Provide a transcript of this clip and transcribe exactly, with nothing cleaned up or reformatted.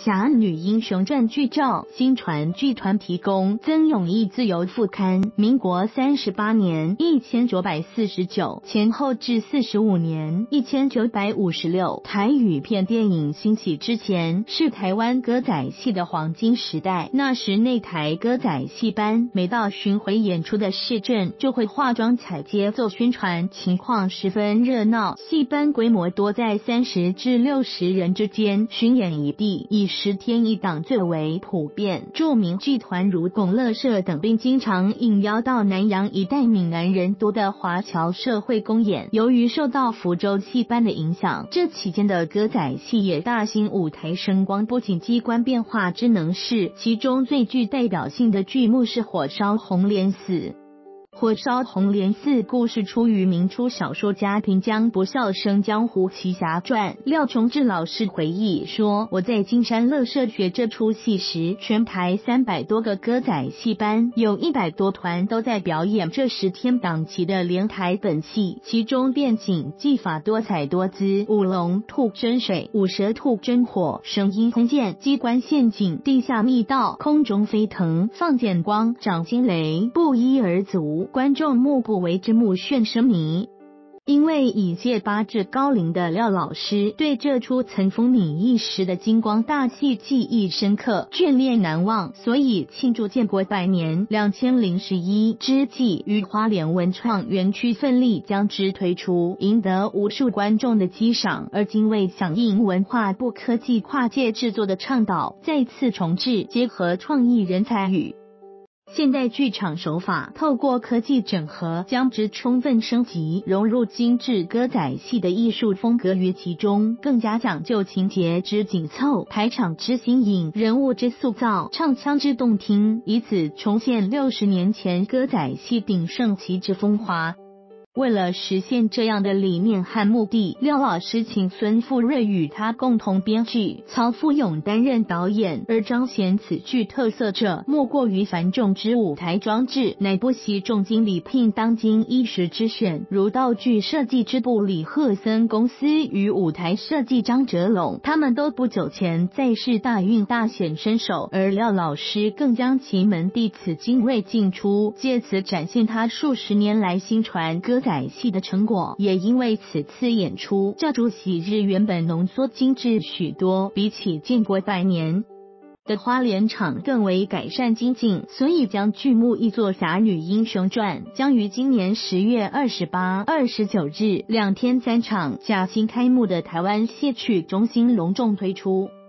侠女英雄传》剧照，新传剧团提供，曾永义自由副刊。民国三十八年（一千九百四十九）前后至四十五年（一千九百五十六），台语片电影兴起之前，是台湾歌仔戏的黄金时代。那时内台歌仔戏班每到巡回演出的市镇，就会化妆踩街做宣传，情况十分热闹。戏班规模多在三十至六十人之间，巡演一地，以十天一档最为普遍。著名剧团如拱乐社等，并经常应邀到南洋一带闽南人多的华侨社会公演。由于受到福州戏班的影响，这期间的歌仔戏也大兴舞台声光布景机关变化之能事，其中最具代表性的剧目是《火烧红莲寺》。火烧红莲寺故事出于明初小说家平江不孝生江湖奇侠传。廖崇志老师回忆说，我在金山乐社学这出戏时，全台三百多个歌仔戏班，有一百多团都在表演这十天档期的连台本戏，其中变景技法多彩多姿，舞龙吐真水，舞蛇吐真火，声音轰剑，机关陷阱，地下密道，空中飞腾，放剑光，掌惊雷，不一而足，观众目不为之，目眩神迷。因为已届八至高龄的廖老师对这出曾风靡一时的金光大戏记忆深刻，眷恋难忘，所以庆祝建国百年两千零十一之际，于花莲文创园区奋力将之推出，赢得无数观众的激赏。而今为响应文化部科技跨界制作的倡导，再次重置，结合创意人才与现代剧场手法，透过科技整合，将之充分升级，融入精致歌仔戏的艺术风格于其中，更加讲究情节之紧凑、排场之新颖、人物之塑造、唱腔之动听，以此重现六十年前歌仔戏鼎盛期之风华。为了实现这样的理念和目的，廖老师请孙富瑞与他共同编剧，曹富勇担任导演。而彰显此剧特色者，莫过于繁重之舞台装置，乃不惜重金礼聘当今一时之选，如道具设计之部李赫森公司与舞台设计张哲龙，他们都不久前在世大运大显身手，而廖老师更将其门弟此精锐尽出，借此展现他数十年来新传歌仔戏的成果。也因为此次演出，这出喜日原本浓缩精致许多，比起建国百年的花莲场更为改善精进，所以将剧目译作《侠女英雄传》，将于今年十月二十八、二十九日两天三场，假新开幕的台湾戏曲中心隆重推出。